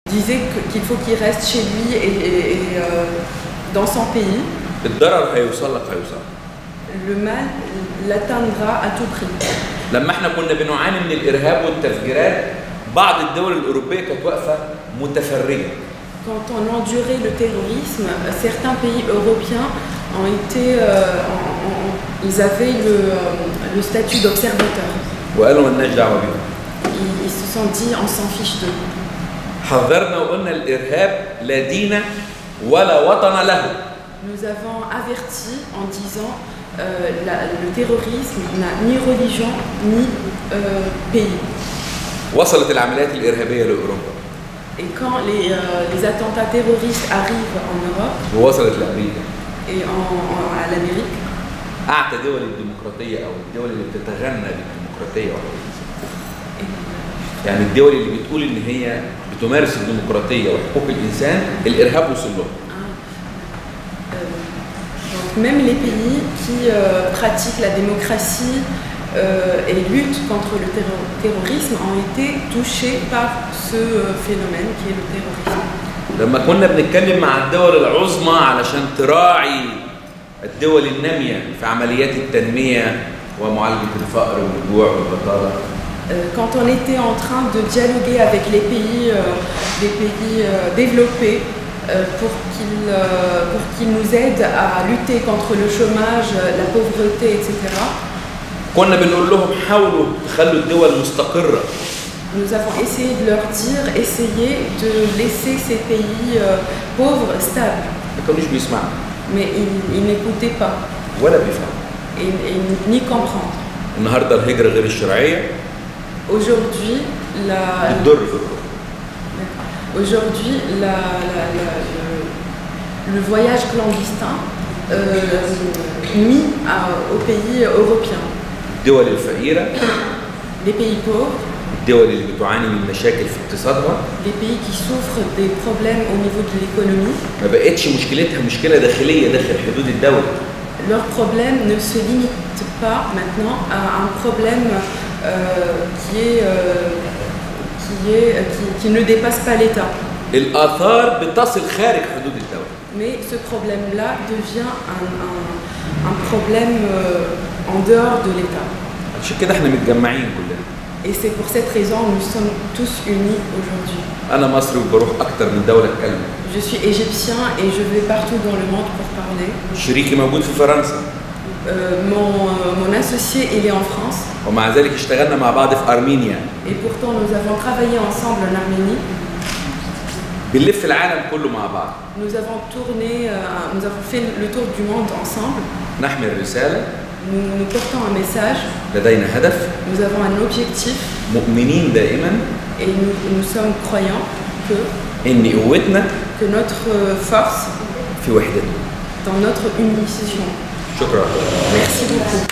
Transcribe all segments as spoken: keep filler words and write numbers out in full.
disait qu'il faut qu'il reste chez lui et, et, et euh, dans son pays. الضرر هيوصل لك هيوصل. Le mal l'atteindra à tout prix. لما احنا كنا بنعاني من الارهاب والتفجيرات بعض الدول الاوروبيه كانت واقفه متفرجه. Quand on endurait le terrorisme, certains pays européens ont été, euh, en, en, ils avaient le, le statut d'observateur. وقالوا مالناش دعوه بيهم. Ils, ils se sont dit on s'en fiche d'eux. حذرنا وقلنا الارهاب لا دين ولا وطن له. Nous avons averti en disant euh, la, le terrorisme n'a ni religion ni euh, pays. وصلت العمليات الارهابيه لاوروبا. Et quand les, euh, les attentats terroristes arrivent en Europe ووصلت لامريكا. et en, en, à l'Amérique, اعتى دول الديمقراطيه او الدول اللي بتتغنى بالديمقراطيه يعني الدول اللي بتقول ان هي بتمارس الديمقراطيه وحقوق الانسان الارهاب وصل لهم. Donc même les pays qui euh, pratiquent la démocratie euh, et luttent contre le terro terrorisme ont été touchés par ce euh, phénomène qui est le terrorisme. لما كنا بنتكلم مع الدول العظمى علشان تراعي الدول النامية في عمليات التنمية ومعالجة الفقر والجوع والبطالة. Quand on était en train de dialoguer avec les pays, euh, les pays euh, développés euh, pour qu'ils euh, pour qu'ils nous aident à lutter contre le chômage, la pauvreté, et cetera. كنا بنقول لهم حاولوا تخلوا الدول مستقرة. Nous avons essayé de leur dire, essayez de laisser ces pays euh, pauvres stables. ما كانوش بيسمعوا. Mais ils, ils n'écoutaient pas. ولا بيفهموا. Et, et ni comprendre. النهارده الهجرة غير الشرعية. Aujourd'hui, la. بتضر في الروح. Aujourd'hui, la, la, la, le, le voyage clandestin euh, mis à, aux pays européens. الدول الفقيرة. Les pays pauvres. الدول اللي بتعاني من مشاكل في اقتصادها. Les pays qui souffrent des problèmes au niveau de l'économie. ما بقتش مشكلتها مشكلة داخلية داخل حدود الدولة. Leur problème ne se limite pas maintenant à un problème euh, qui est euh, qui est qui, qui ne dépasse pas l'État. الآثار بتصل خارج حدود الدولة. Mais ce problème-là devient un, un, un problème euh, en dehors de l'État. عشان كده احنا متجمعين كلنا. Et c'est pour cette raison que nous sommes tous unis aujourd'hui. أنا مصري وبروح أكتر من دولة أتكلم. Je suis égyptien et je vais partout dans le monde pour parler. شريكي موجود في فرنسا. Euh, mon, euh, mon associé il est en France. ومع ذلك اشتغلنا مع بعض في أرمينيا. Et pourtant nous avons travaillé ensemble en Arménie. بنلف العالم كله مع بعض. Nous avons tourné, euh, nous avons fait le tour du monde ensemble. نحمل رسالة. Nous, nous portons un message. لدينا هدف. Nous avons un objectif. مؤمنين دائما. Et nous, nous sommes croyants que. إن قوتنا. Que notre force. في وحدتنا. Dans notre unification. شكرا. Merci beaucoup.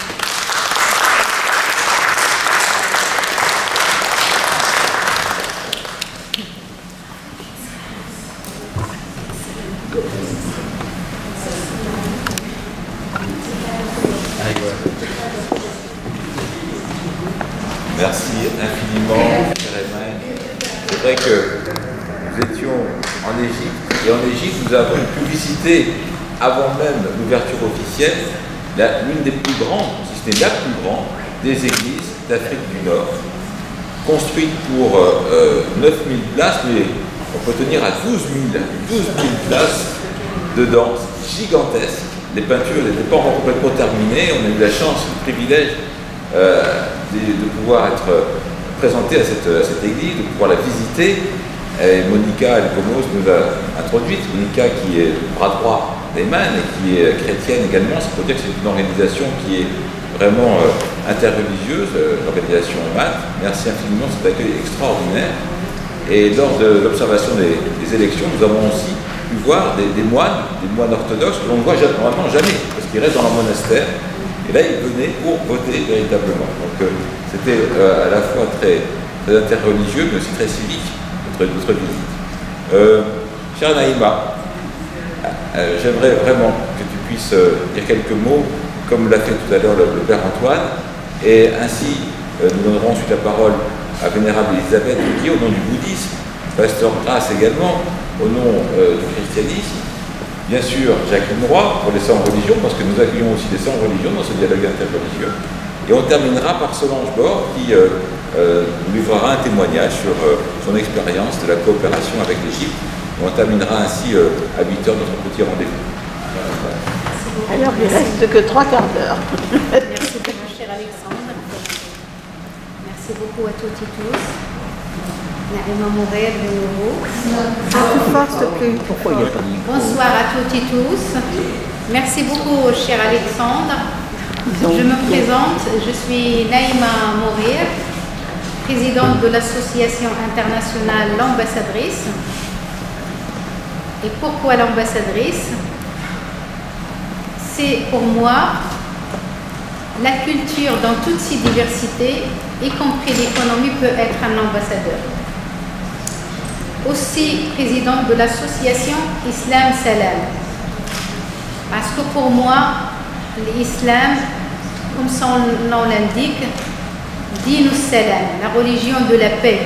Merci infiniment, cher Ayman. C'est vrai que nous étions en Égypte, et en Égypte, nous avons une publicité avant même l'ouverture officielle, l'une des plus grandes, si ce n'est la plus grande, des églises d'Afrique du Nord, construite pour euh, neuf mille places, mais on peut tenir à douze mille places dedans, gigantesques. Les peintures n'étaient pas encore complètement terminées, on a eu la chance, le privilège euh, de, de pouvoir être présenté à cette, à cette église, de pouvoir la visiter. Et Monica Elkomos nous a introduite, Monica qui est le bras droit d'Ayman et qui est chrétienne également. C'est pour dire que c'est une organisation qui est vraiment euh, interreligieuse, euh, l'organisation Ayman. Merci infiniment de cet accueil extraordinaire. Et lors de l'observation des, des élections, nous avons aussi pu voir des, des moines, des moines orthodoxes que l'on ne voit jamais, normalement jamais, parce qu'ils restent dans leur monastère. Et là, ils venaient pour voter véritablement. Donc euh, c'était euh, à la fois très, très interreligieux, mais aussi très civique. Notre visite. Euh, chère Naïma, euh, j'aimerais vraiment que tu puisses euh, dire quelques mots, comme l'a fait tout à l'heure le, le Père Antoine, et ainsi euh, nous donnerons ensuite la parole à Vénérable Elisabeth qui, au nom du bouddhisme, Pasteur Grasse également, au nom euh, du christianisme. Bien sûr, Jacqueline Roy pour les sans religion, parce que nous accueillons aussi les sans religion dans ce dialogue interreligieux. Et on terminera par Solange Bord qui euh, euh, nous livrera un témoignage sur euh, son expérience de la coopération avec l'Égypte. On terminera ainsi euh, à huit heures notre petit rendez-vous. Alors il reste que trois quarts d'heure. Merci beaucoup, cher Alexandre. Merci beaucoup à toutes et tous. Naïma Mourir de nouveau. Ah, plus fort, s'il te plaît. Pourquoi il n'y a pas de micro? Bonsoir à toutes et tous. Merci beaucoup, cher Alexandre. Je me présente, je suis Naïma Mourir, présidente de l'association internationale L'Ambassadrice. Et pourquoi l'ambassadrice? C'est pour moi la culture dans toutes ses diversités, y compris l'économie, peut être un ambassadeur. Aussi présidente de l'association Islam Salam. Parce que pour moi, l'islam, comme son nom l'indique, Dinus Salam, la religion de la paix.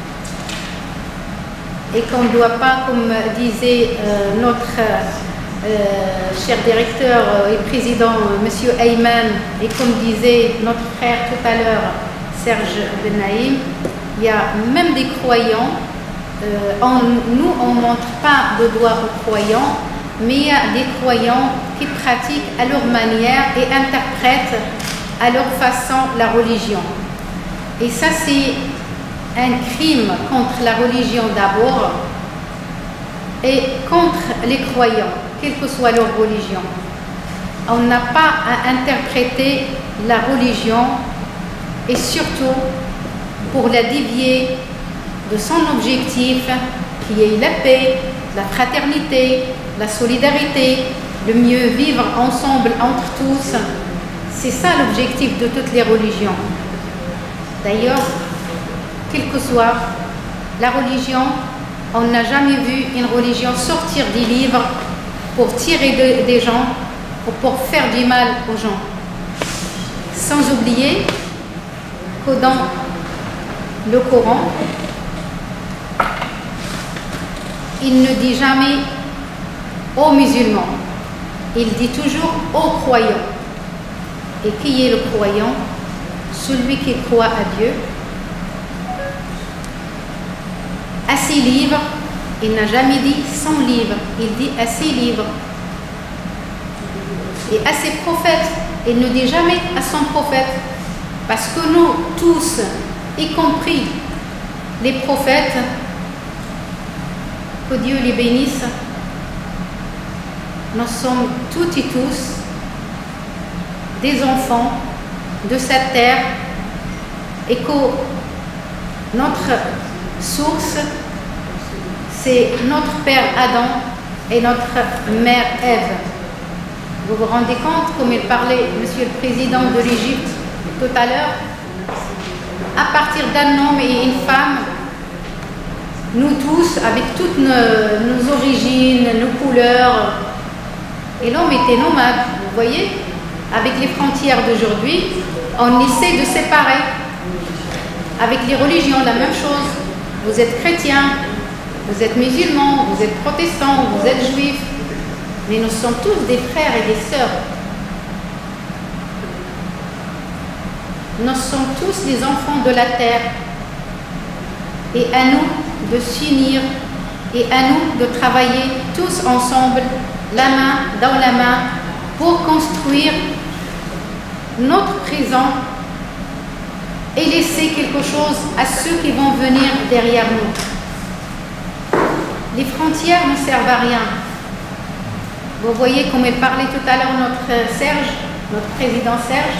Et qu'on ne doit pas, comme disait euh, notre euh, cher directeur et président, M. Ayman, et comme disait notre frère tout à l'heure, Serge Benaïm, il y a même des croyants. Euh, on, nous, on ne montre pas de doigt aux croyants, mais il y a des croyants qui pratiquent à leur manière et interprètent à leur façon la religion. Et ça, c'est un crime contre la religion d'abord et contre les croyants, quelle que soit leur religion. On n'a pas à interpréter la religion et surtout pour la dévier de son objectif qui est la paix, la fraternité, la solidarité, le mieux vivre ensemble entre tous. C'est ça l'objectif de toutes les religions. D'ailleurs, quelle que soit la religion, on n'a jamais vu une religion sortir des livres pour tirer de, des gens ou pour faire du mal aux gens. Sans oublier que dans le Coran, il ne dit jamais aux musulmans, il dit toujours aux croyants. Et qui est le croyant? Celui qui croit à Dieu. À ses livres, il n'a jamais dit son livre, il dit à ses livres. Et à ses prophètes, il ne dit jamais à son prophète. Parce que nous tous, y compris les prophètes, que Dieu les bénisse, nous sommes toutes et tous des enfants de cette terre et que notre source, c'est notre père Adam et notre mère Ève. Vous vous rendez compte, comme il parlait, monsieur le président de l'Égypte tout à l'heure, à partir d'un homme et une femme, nous tous, avec toutes nos, nos origines, nos couleurs, et l'homme était nomade, vous voyez, avec les frontières d'aujourd'hui, on essaie de séparer. Avec les religions, la même chose. Vous êtes chrétien, vous êtes musulman, vous êtes protestant, vous êtes juif, mais nous sommes tous des frères et des sœurs. Nous sommes tous les enfants de la terre. Et à nous de s'unir et à nous de travailler tous ensemble, la main dans la main, pour construire notre présent et laisser quelque chose à ceux qui vont venir derrière nous. Les frontières ne servent à rien. Vous voyez, comme il parlait tout à l'heure notre Serge, notre président Serge,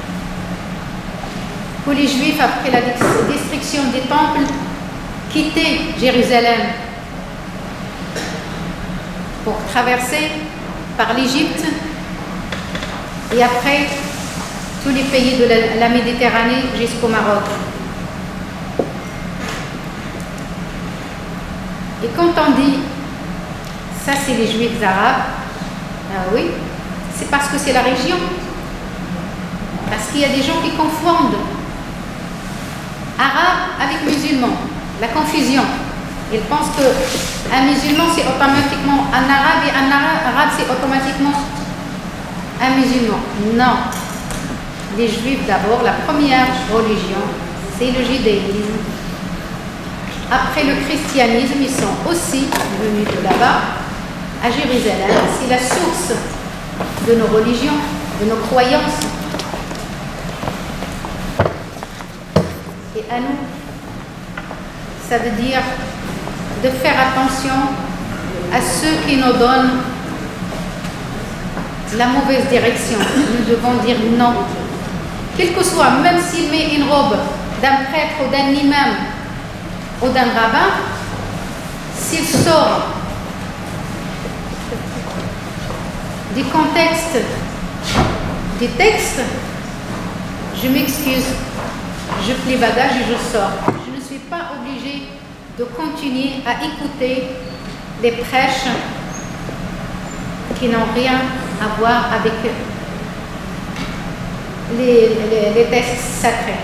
que les Juifs, après la destruction des temples, quittaient Jérusalem pour traverser par l'Égypte et après tous les pays de la, la Méditerranée jusqu'au Maroc. Et quand on dit ça c'est les Juifs arabes, ah oui, c'est parce que c'est la région. Parce qu'il y a des gens qui confondent arabes avec musulmans, la confusion. Ils pensent qu'un musulman, c'est automatiquement un arabe et un arabe, c'est automatiquement un musulman. Non. Les juifs, d'abord, la première religion, c'est le judaïsme. Après le christianisme, ils sont aussi venus de là-bas, à Jérusalem. C'est la source de nos religions, de nos croyances. Et à nous, ça veut dire de faire attention à ceux qui nous donnent la mauvaise direction. Nous devons dire non. Quel que soit, même s'il met une robe d'un prêtre ou d'un imam ou d'un rabbin, s'il sort du contexte des textes, je m'excuse, je plie bagage et je sors. Je ne suis pas obligée de continuer à écouter les prêches qui n'ont rien à voir avec les, les, les textes sacrés.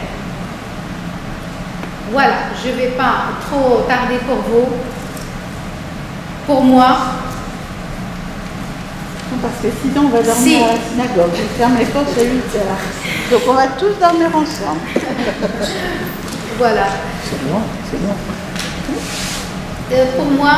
Voilà, je ne vais pas trop tarder pour vous. Pour moi, parce que sinon on va dormir si. à la synagogue. Je ferme les portes à huit heures. Donc on va tous dormir ensemble. Voilà. C'est bon, c'est bon. Euh, pour moi,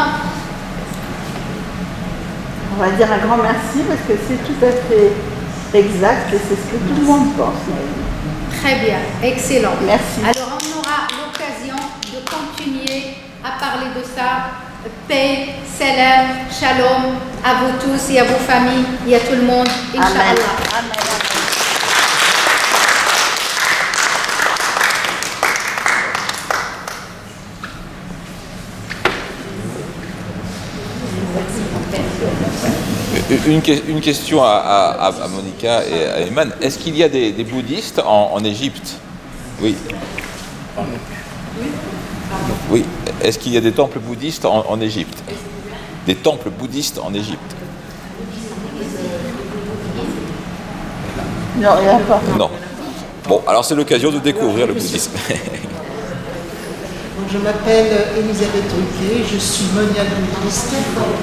on va dire un grand merci parce que c'est tout à fait exact et c'est ce que tout le monde pense. Très bien, excellent. Merci. Alors on aura l'occasion de continuer à parler de ça. Paix, salam, shalom à vous tous et à vos familles et à tout le monde. Inch'Allah. Amen. Une, une question à, à, à Monica et à Ayman. Est-ce qu'il y a des, des bouddhistes en, en Égypte? Oui. Oui. Est-ce qu'il y a des temples bouddhistes en, en Égypte? Des temples bouddhistes en Égypte? Non, il n'y en a pas. Non. Bon, alors c'est l'occasion de découvrir le bouddhisme. Je m'appelle Elisabeth Druquet, je suis moniale bouddhiste.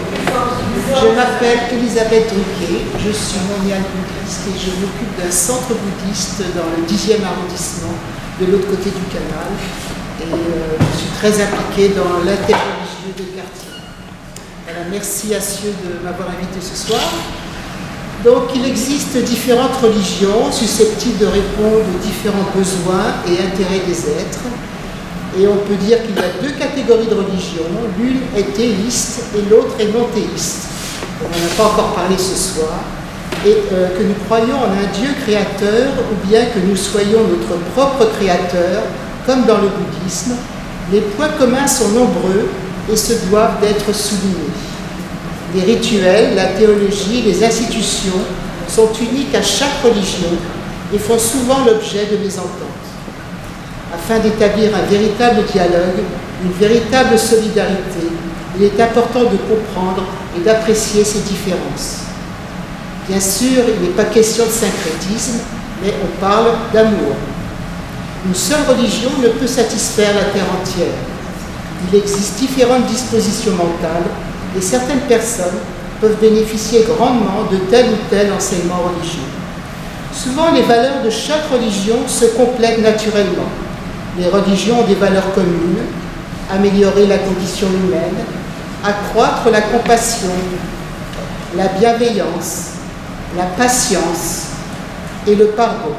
Je m'appelle Elisabeth Druquet, je suis moniale bouddhiste et je m'occupe d'un centre bouddhiste dans le dixième arrondissement, de l'autre côté du canal. Et euh, je suis très impliquée dans l'interreligieux de quartier. Voilà, merci à ceux de m'avoir invité ce soir. Donc il existe différentes religions susceptibles de répondre aux différents besoins et intérêts des êtres. Et on peut dire qu'il y a deux catégories de religions. L'une est théiste et l'autre est non théiste. On n'en a pas encore parlé ce soir. Et euh, que nous croyons en un Dieu créateur ou bien que nous soyons notre propre créateur, comme dans le bouddhisme, les points communs sont nombreux et se doivent d'être soulignés. Les rituels, la théologie, les institutions sont uniques à chaque religion et font souvent l'objet de mésententes. Afin d'établir un véritable dialogue, une véritable solidarité, il est important de comprendre et d'apprécier ces différences. Bien sûr, il n'est pas question de syncrétisme, mais on parle d'amour. Une seule religion ne peut satisfaire la terre entière. Il existe différentes dispositions mentales et certaines personnes peuvent bénéficier grandement de tel ou tel enseignement religieux. Souvent, les valeurs de chaque religion se complètent naturellement. Les religions ont des valeurs communes, améliorer la condition humaine, accroître la compassion, la bienveillance, la patience et le pardon.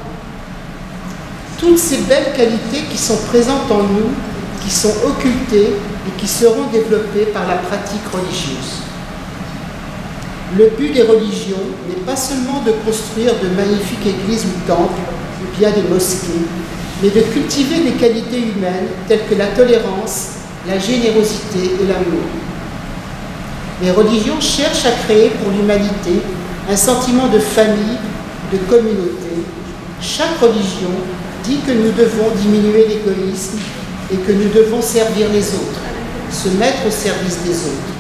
Toutes ces belles qualités qui sont présentes en nous, qui sont occultées et qui seront développées par la pratique religieuse. Le but des religions n'est pas seulement de construire de magnifiques églises ou temples, ou bien des mosquées, mais de cultiver des qualités humaines telles que la tolérance, la générosité et l'amour. Les religions cherchent à créer pour l'humanité un sentiment de famille, de communauté. Chaque religion dit que nous devons diminuer l'égoïsme et que nous devons servir les autres, se mettre au service des autres.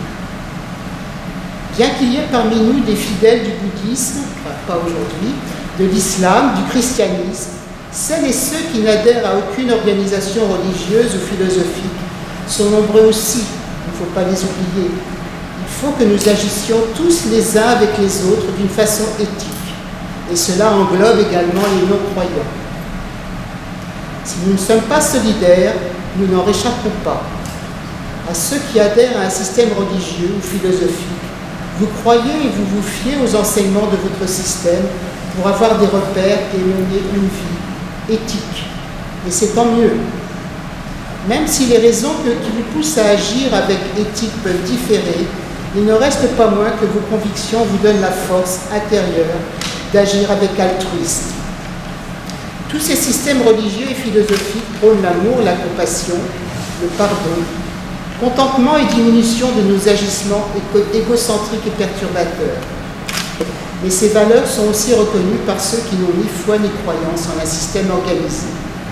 Bien qu'il y ait parmi nous des fidèles du bouddhisme, enfin pas aujourd'hui, de l'islam, du christianisme, celles et ceux qui n'adhèrent à aucune organisation religieuse ou philosophique sont nombreux aussi ne faut pas les oublier. Il faut que nous agissions tous les uns avec les autres d'une façon éthique. Et cela englobe également les non-croyants. Si nous ne sommes pas solidaires, nous n'en réchapperons pas. À ceux qui adhèrent à un système religieux ou philosophique, vous croyez et vous vous fiez aux enseignements de votre système pour avoir des repères et mener une vie éthique. Et c'est tant mieux. Même si les raisons que, qui vous poussent à agir avec éthique peuvent différer, il ne reste pas moins que vos convictions vous donnent la force intérieure d'agir avec altruisme. Tous ces systèmes religieux et philosophiques prônent l'amour, la compassion, le pardon, contentement et diminution de nos agissements égocentriques et perturbateurs. Mais ces valeurs sont aussi reconnues par ceux qui n'ont ni foi ni croyance en un système organisé.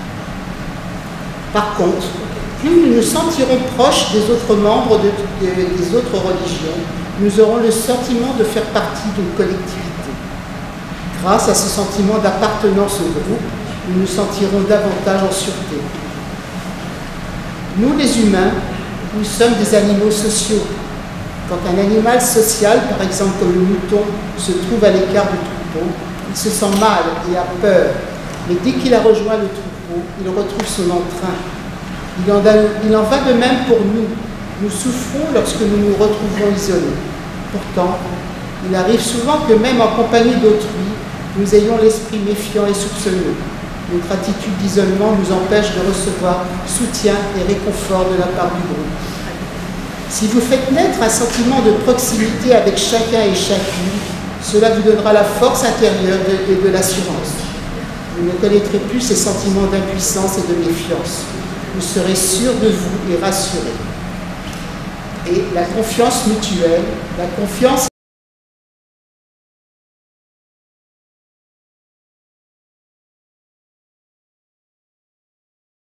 Par contre, plus nous nous sentirons proches des autres membres de, de, des autres religions, nous aurons le sentiment de faire partie d'une collectivité. Grâce à ce sentiment d'appartenance au groupe, nous nous sentirons davantage en sûreté. Nous, les humains, nous sommes des animaux sociaux. Quand un animal social, par exemple comme le mouton, se trouve à l'écart du troupeau, il se sent mal et a peur. Mais dès qu'il a rejoint le troupeau, il retrouve son entrain. Il en, a, il en va de même pour nous. Nous souffrons lorsque nous nous retrouvons isolés. Pourtant, il arrive souvent que même en compagnie d'autrui, nous ayons l'esprit méfiant et soupçonneux. Notre attitude d'isolement nous empêche de recevoir soutien et réconfort de la part du groupe. Si vous faites naître un sentiment de proximité avec chacun et chacune, cela vous donnera la force intérieure de, et de l'assurance. Vous ne connaîtrez plus ces sentiments d'impuissance et de méfiance. Vous serez sûr de vous et rassuré. Et la confiance mutuelle, la confiance